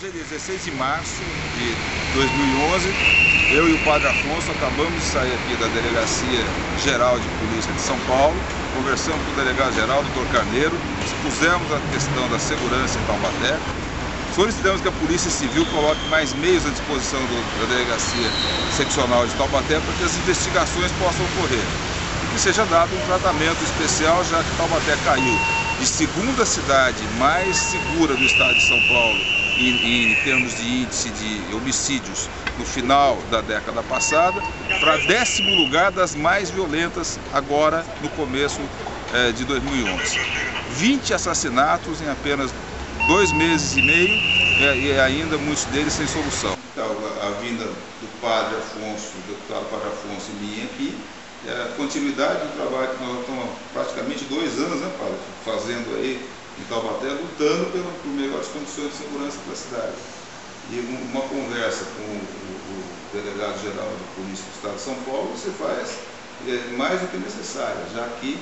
dia 16 de março de 2011, eu e o Padre Afonso acabamos de sair aqui da Delegacia Geral de Polícia de São Paulo, conversamos com o delegado-geral, Dr. Carneiro, expusemos a questão da segurança em Taubaté, solicitamos que a Polícia Civil coloque mais meios à disposição da Delegacia Seccional de Taubaté para que as investigações possam ocorrer e que seja dado um tratamento especial, já que Taubaté caiu de segunda cidade mais segura do estado de São Paulo em termos de índice de homicídios no final da década passada, para 10º lugar das mais violentas agora no começo de 2011. 20 assassinatos em apenas 2 meses e meio e ainda muitos deles sem solução. A vinda do Padre Afonso, do deputado Padre Afonso e minha aqui, é a continuidade do trabalho que nós estamos há praticamente 2 anos, né, Padre, fazendo aí em Taubaté, lutando por melhores condições de segurança para a cidade. E uma conversa com o delegado-geral de Polícia do Estado de São Paulo, você faz mais do que necessária, já que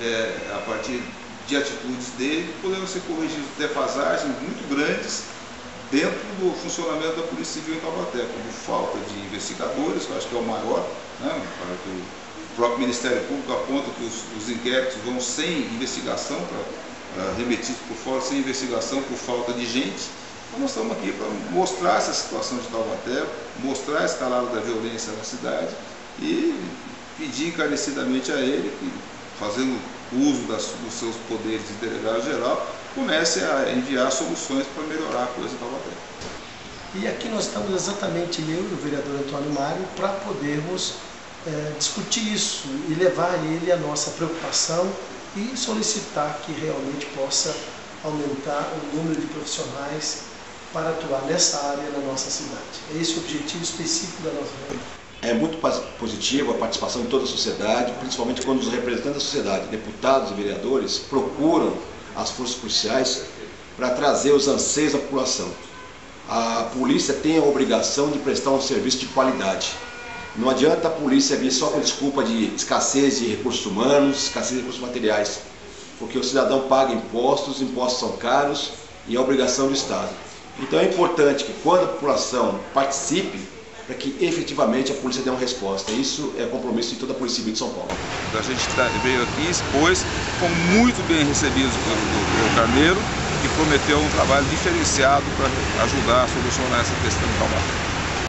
a partir de atitudes dele podemos ser corrigidos defasagens muito grandes dentro do funcionamento da Polícia Civil em Taubaté, como falta de investigadores, que eu acho que é o maior, né, para que o próprio Ministério Público aponta que os inquéritos vão sem investigação, remetidos por fora, sem investigação por falta de gente. Então nós estamos aqui para mostrar essa situação de Taubaté, mostrar a escalada da violência na cidade e pedir encarecidamente a ele que, fazendo uso dos seus poderes de delegado-geral, comece a enviar soluções para melhorar a coisa em Taubaté. E aqui nós estamos exatamente, eu e o vereador Antônio Mário, para podermos discutir isso e levar a ele a nossa preocupação e solicitar que realmente possa aumentar o número de profissionais para atuar nessa área na nossa cidade. É esse o objetivo específico da nossa reunião. É muito positivo a participação de toda a sociedade, principalmente quando os representantes da sociedade, deputados e vereadores, procuram as forças policiais para trazer os anseios da população. A polícia tem a obrigação de prestar um serviço de qualidade. Não adianta a polícia vir só com desculpa de escassez de recursos humanos, escassez de recursos materiais, porque o cidadão paga impostos, impostos são caros e é obrigação do Estado. Então é importante que quando a população participe, para que efetivamente a polícia dê uma resposta. Isso é compromisso de toda a Polícia Civil de São Paulo. A gente veio aqui, expôs, fomos muito bem recebidos pelo Carneiro, que prometeu um trabalho diferenciado para ajudar a solucionar essa questão em Taubaté.